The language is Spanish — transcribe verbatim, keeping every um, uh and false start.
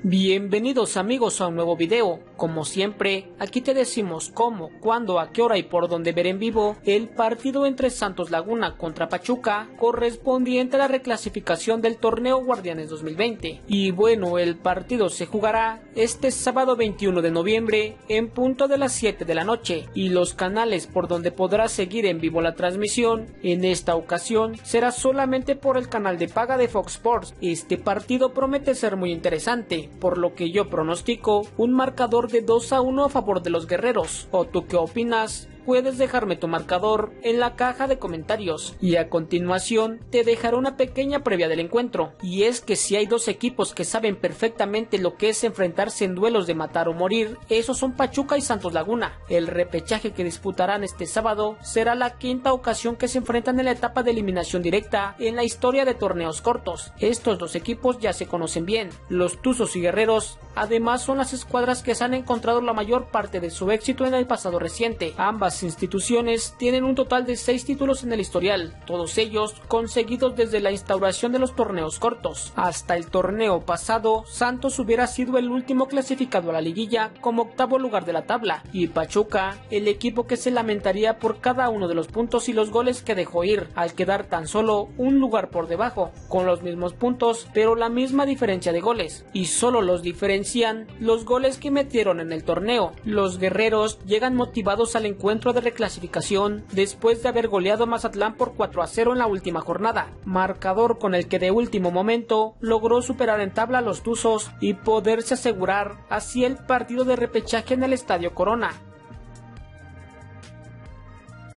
Bienvenidos amigos a un nuevo video. Como siempre, aquí te decimos cómo, cuándo, a qué hora y por dónde ver en vivo el partido entre Santos Laguna contra Pachuca correspondiente a la reclasificación del torneo Guardianes dos mil veinte. Y bueno, el partido se jugará este sábado veintiuno de noviembre en punto de las siete de la noche y los canales por donde podrás seguir en vivo la transmisión en esta ocasión será solamente por el canal de paga de Fox Sports. Este partido promete ser muy interesante, por lo que yo pronostico un marcador de dos a uno a favor de los guerreros. ¿O tú qué opinas? Puedes dejarme tu marcador en la caja de comentarios y a continuación te dejaré una pequeña previa del encuentro. Y es que si hay dos equipos que saben perfectamente lo que es enfrentarse en duelos de matar o morir, esos son Pachuca y Santos Laguna. El repechaje que disputarán este sábado será la quinta ocasión que se enfrentan en la etapa de eliminación directa en la historia de torneos cortos. Estos dos equipos ya se conocen bien. Los Tuzos y Guerreros además son las escuadras que se han encontrado la mayor parte de su éxito en el pasado reciente. Ambas instituciones tienen un total de seis títulos en el historial, todos ellos conseguidos desde la instauración de los torneos cortos. Hasta el torneo pasado, Santos hubiera sido el último clasificado a la liguilla como octavo lugar de la tabla, y Pachuca, el equipo que se lamentaría por cada uno de los puntos y los goles que dejó ir, al quedar tan solo un lugar por debajo, con los mismos puntos, pero la misma diferencia de goles, y solo los diferencian los goles que metieron en el torneo. Los guerreros llegan motivados al encuentro de reclasificación después de haber goleado a Mazatlán por cuatro a cero en la última jornada, marcador con el que de último momento logró superar en tabla a los Tuzos y poderse asegurar así el partido de repechaje en el Estadio Corona.